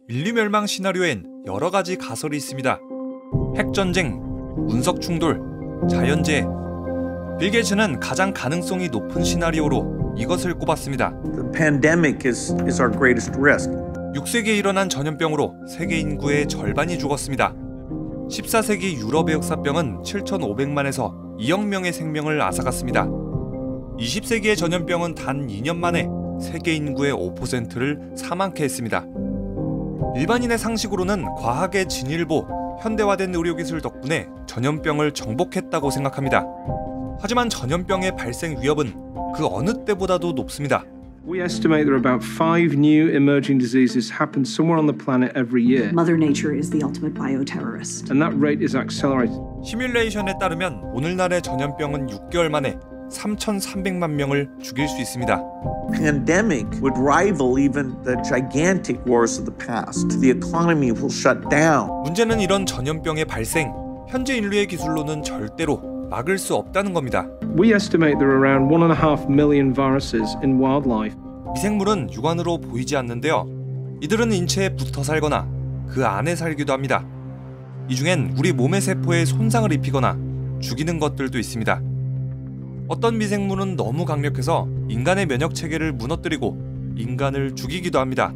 인류 멸망 시나리오엔 여러 가지 가설이 있습니다. 핵전쟁, 운석 충돌, 자연재해. 빌 게이츠는 가장 가능성이 높은 시나리오로 이것을 꼽았습니다. The pandemic is our greatest risk. 6세기에 일어난 전염병으로 세계 인구의 절반이 죽었습니다. 14세기 유럽의 역사병은 7,500만에서 2억 명의 생명을 앗아갔습니다. 20세기의 전염병은 단 2년 만에 세계 인구의 5%를 사망케 했습니다. 일반인의 상식으로는 과학의 진일보, 현대화된 의료기술 덕분에 전염병을 정복했다고 생각합니다. 하지만 전염병의 발생 위협은 그 어느 때보다도 높습니다. We estimate there are about 5 new emerging diseases happen somewhere on the planet every year. Mother Nature is the ultimate bioterrorist. And that rate is accelerating. 시뮬레이션에 따르면 오늘날의 전염병은 6개월 만에 3,300만 명을 죽일 수 있습니다. Pandemic would rival even the gigantic wars of the past. The economy will shut down. 문제는 이런 전염병의 발생, 현재 인류의 기술로는 절대로 막을 수 없다는 겁니다. We estimate there are around 1.5 million viruses in wildlife. 미생물은 육안으로 보이지 않는데요. 이들은 인체에 붙어 살거나 그 안에 살기도 합니다. 이 중엔 우리 몸의 세포에 손상을 입히거나 죽이는 것들도 있습니다. 어떤 미생물은 너무 강력해서 인간의 면역 체계를 무너뜨리고 인간을 죽이기도 합니다.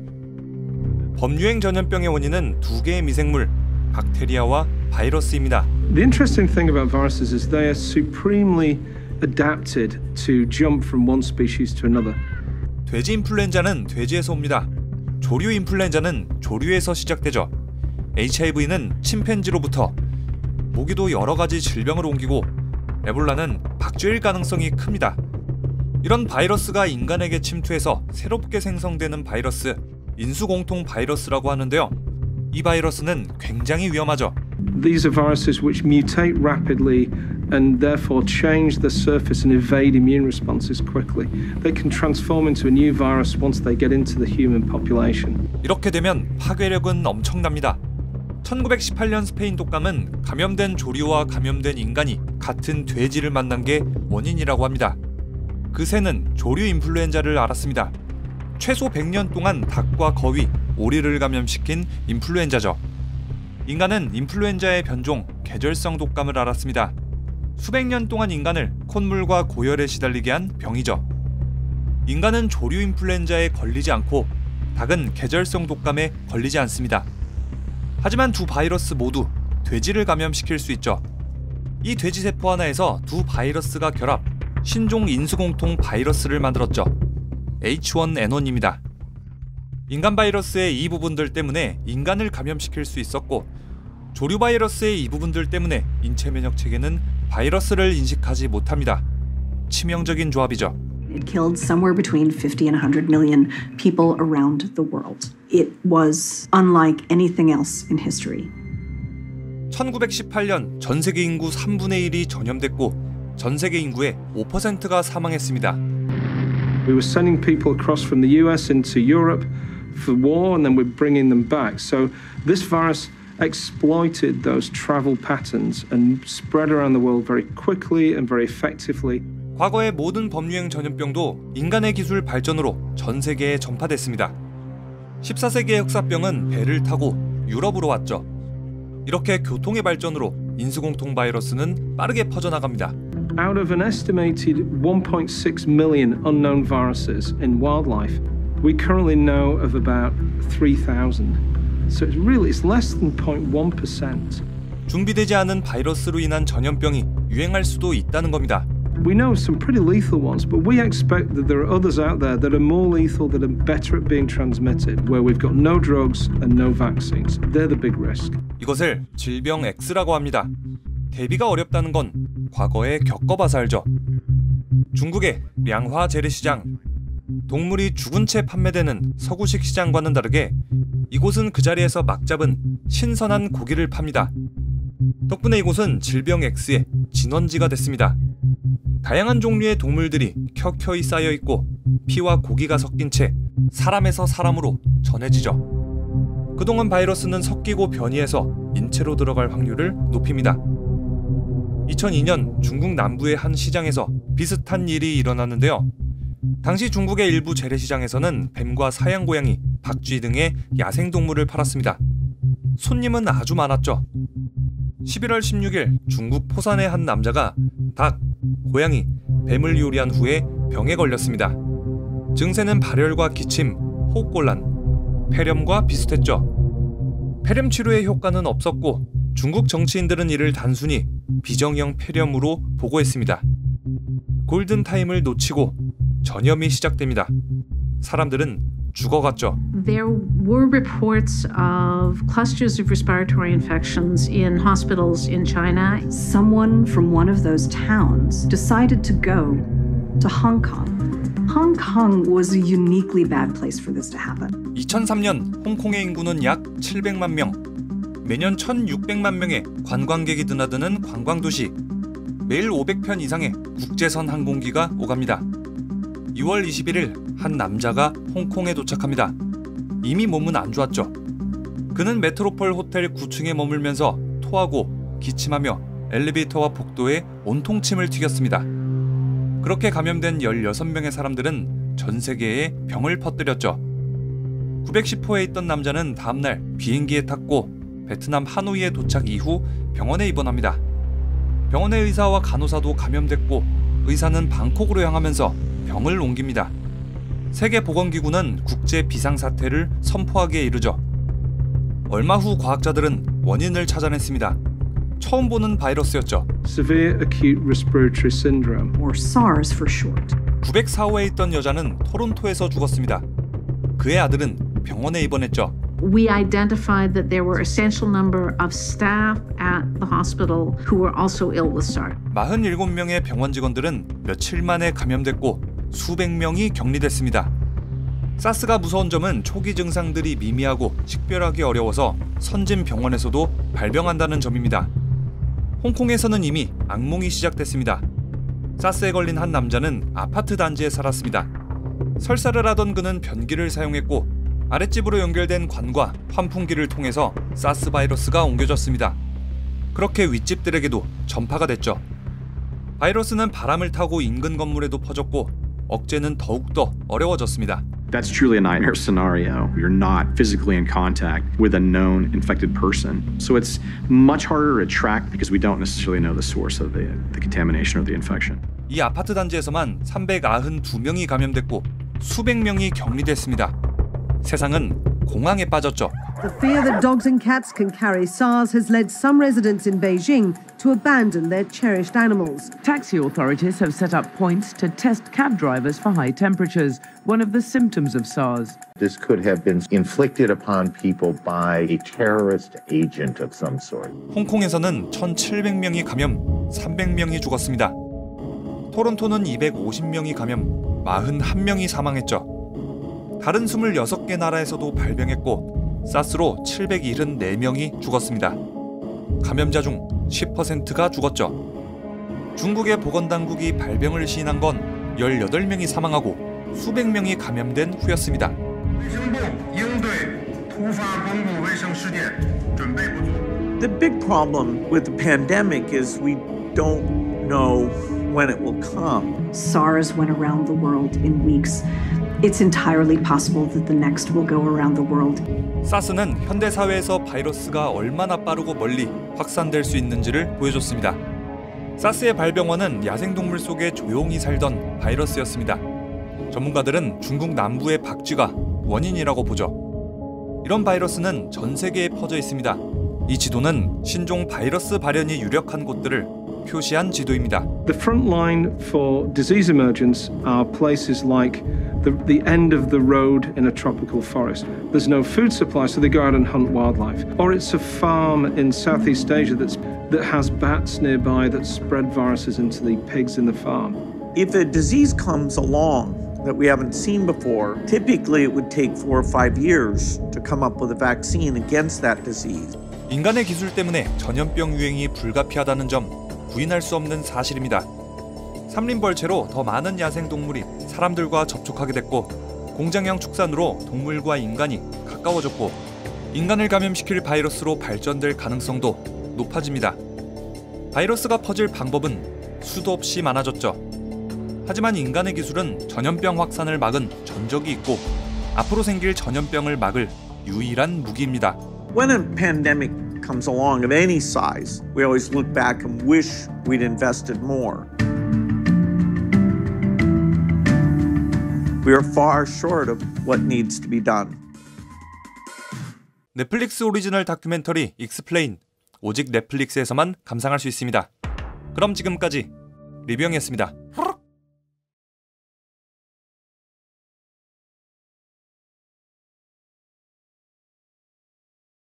범유행 전염병의 원인은 두 개의 미생물, 박테리아와 바이러스입니다. The interesting thing about viruses is they are supremely adapted to jump from one species to another. 돼지 인플루엔자는 돼지에서 옵니다. 조류 인플루엔자는 조류에서 시작되죠. HIV는 침팬지로부터, 모기도 여러 가지 질병을 옮기고 에볼라는 박쥐일 가능성이 큽니다. 이런 바이러스가 인간에게 침투해서 새롭게 생성되는 바이러스, 인수공통 바이러스라고 하는데요. 이 바이러스는 굉장히 위험하죠. These are viruses which mutate rapidly and therefore change the surface and evade immune responses quickly. They can transform into a new virus once they get into the human population. 이렇게 되면 파괴력은 엄청납니다. 1918년 스페인 독감은 감염된 조류와 감염된 인간이 같은 돼지를 만난 게 원인이라고 합니다. 그 새는 조류 인플루엔자를 앓았습니다. 최소 100년 동안 닭과 거위, 오리를 감염시킨 인플루엔자죠. 인간은 인플루엔자의 변종, 계절성 독감을 앓았습니다. 수백 년 동안 인간을 콧물과 고열에 시달리게 한 병이죠. 인간은 조류 인플루엔자에 걸리지 않고 닭은 계절성 독감에 걸리지 않습니다. 하지만 두 바이러스 모두 돼지를 감염시킬 수 있죠. 이 돼지 세포 하나에서 두 바이러스가 결합, 신종 인수공통 바이러스를 만들었죠. H1N1입니다. 인간 바이러스의 이 부분들 때문에 인간을 감염시킬 수 있었고, 조류 바이러스의 이 부분들 때문에 인체 면역 체계는 바이러스를 인식하지 못합니다. 치명적인 조합이죠. It killed somewhere between 50 and 100 million people around the world. It was unlike anything else in history. 1918년 전 세계 인구 3분의 1이 전염됐고 전 세계 인구의 5%가 사망했습니다. We were sending people across from the US into Europe for war and then we're bringing them back. So this virus exploited those travel patterns and spread around the world very quickly and very effectively. 과거의 모든 범유행 전염병도 인간의 기술 발전으로 전 세계에 전파됐습니다. 14세기의 흑사병은 배를 타고 유럽으로 왔죠. 이렇게 교통의 발전으로 인수공통 바이러스는 빠르게 퍼져나갑니다. Out of an estimated 1.6 million unknown viruses in wildlife, we currently know of about 3,000. So it's less than 0.1%. 준비되지 않은 바이러스로 인한 전염병이 유행할 수도 있다는 겁니다. We know some pretty lethal ones, but we expect that there are others out there that are more lethal, that are better at being transmitted, where we've got no drugs and no vaccines. They're the big risk. 이것을 질병 X라고 합니다. 대비가 어렵다는 건 과거에 겪어봐서 알죠. 중국의 량화 재래시장. 동물이 죽은 채 판매되는 서구식 시장과는 다르게 이곳은 그 자리에서 막 잡은 신선한 고기를 팝니다. 덕분에 이곳은 질병 X의 진원지가 됐습니다. 다양한 종류의 동물들이 켜켜이 쌓여 있고 피와 고기가 섞인 채 사람에서 사람으로 전해지죠. 그동안 바이러스는 섞이고 변이해서 인체로 들어갈 확률을 높입니다. 2002년 중국 남부의 한 시장에서 비슷한 일이 일어났는데요. 당시 중국의 일부 재래시장에서는 뱀과 사양고양이, 박쥐 등의 야생동물을 팔았습니다. 손님은 아주 많았죠. 11월 16일 중국 포산의 한 남자가 닭, 고양이, 뱀을 요리한 후에 병에 걸렸습니다. 증세는 발열과 기침, 호흡곤란, 폐렴과 비슷했죠. 폐렴 치료의 효과는 없었고 중국 정치인들은 이를 단순히 비정형 폐렴으로 보고했습니다. 골든타임을 놓치고 전염이 시작됩니다. 사람들은 죽어갔죠. There were reports of clusters of respiratory infections in hospitals in China. Someone from one of those towns decided to go to Hong Kong. Hong Kong was a uniquely bad place for this to happen. 2003년 홍콩의 인구는 약 700만 명. 매년 1,600만 명의 관광객이 드나드는 관광도시. 매일 500편 이상의 국제선 항공기가 오갑니다. 2월 21일 한 남자가 홍콩에 도착합니다. 이미 몸은 안 좋았죠. 그는 메트로폴 호텔 9층에 머물면서 토하고 기침하며 엘리베이터와 복도에 온통 침을 튀겼습니다. 그렇게 감염된 16명의 사람들은 전 세계에 병을 퍼뜨렸죠. 910호에 있던 남자는 다음날 비행기에 탔고 베트남 하노이에 도착 이후 병원에 입원합니다. 병원의 의사와 간호사도 감염됐고 의사는 방콕으로 향하면서 병을 옮깁니다. 세계보건기구는 국제 비상사태를 선포하기에 이르죠. 얼마 후 과학자들은 원인을 찾아냈습니다. 처음 보는 바이러스였죠. Severe acute respiratory syndrome. Or SARS for short. 904호에 있던 여자는 토론토에서 죽었습니다. 그의 아들은 병원에 입원했죠. We identified that there were essential number of staff at the hospital who were also ill with SARS. 47명의 병원 직원들은 며칠 만에 감염됐고 수백 명이 격리됐습니다. 사스가 무서운 점은 초기 증상들이 미미하고 식별하기 어려워서 선진 병원에서도 발병한다는 점입니다. 홍콩에서는 이미 악몽이 시작됐습니다. 사스에 걸린 한 남자는 아파트 단지에 살았습니다. 설사를 하던 그는 변기를 사용했고 아랫집으로 연결된 관과 환풍기를 통해서 사스 바이러스가 옮겨졌습니다. 그렇게 윗집들에게도 전파가 됐죠. 바이러스는 바람을 타고 인근 건물에도 퍼졌고 억제는 더욱더 어려워졌습니다. That's truly a nightmare scenario. You're not physically in contact with a known infected person. So it's much harder to track because we don't necessarily know the source of the contamination or the infection. 이 아파트 단지에서만 392명이 감염됐고 수백 명이 격리됐습니다. 세상은 공황에 빠졌죠. The fear that dogs and cats can carry SARS has led some residents in Beijing to abandon their cherished animals. Taxi authorities have set up points to test cab drivers for high temperatures, one of the symptoms of SARS. This could have been inflicted upon people by a terrorist agent of some sort. 홍콩에서는 1,700명이 감염, 300명이 죽었습니다. 토론토는 250명이 감염, 41명이 사망했죠. 다른 26개 나라에서도 발병했고 사스로 774명이 죽었습니다. 감염자 중 10%가 죽었죠. 중국의 보건당국이 발병을 시인한 건 18명이 사망하고 수백 명이 감염된 후였습니다. The big problem with the pandemic is we don't know when it will come. SARS went around the world in weeks. It's entirely possible that the next will go around the world. 사스는 현대 사회에서 바이러스가 얼마나 빠르고 멀리 확산될 수 있는지를 보여줬습니다. 사스의 발병원은 야생동물 속에 조용히 살던 바이러스였습니다. 전문가들은 중국 남부의 박쥐가 원인이라고 보죠. 이런 바이러스는 전 세계에 퍼져 있습니다. 이 지도는 신종 바이러스 발현이 유력한 곳들을 표시한 지도입니다. The front line for disease emergence are places like the end of the road in a tropical forest. There's no food supply, so they go out and hunt wildlife. Or it's a farm in Southeast Asia that has bats nearby that spread viruses into the pigs in the farm. If a disease comes along that we haven't seen before, typically it would take 4 or 5 years to come up with a vaccine against that disease. 인간의 기술 때문에 전염병 유행이 불가피하다는 점 부인할 수 없는 사실입니다. 삼림벌채로 더 많은 야생동물이 사람들과 접촉하게 됐고 공장형 축산으로 동물과 인간이 가까워졌고 인간을 감염시킬 바이러스로 발전될 가능성도 높아집니다. 바이러스가 퍼질 방법은 수도 없이 많아졌죠. 하지만 인간의 기술은 전염병 확산을 막은 전적이 있고 앞으로 생길 전염병을 막을 유일한 무기입니다. When a pandemic comes along of any size, we always look back and wish we'd invested more. We are far short of what needs to be done. 넷플릭스 오리지널 다큐멘터리 익스플레인, 오직 넷플릭스에서만 감상할 수 있습니다. 그럼 지금까지 리뷰영이었습니다.